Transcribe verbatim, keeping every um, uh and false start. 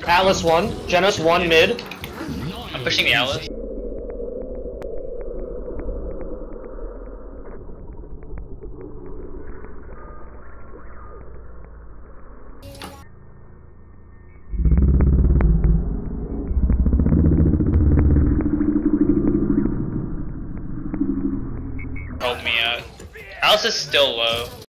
Atlas one. Genos one mid. I'm pushing the Atlas. Help me out. Alice is still low.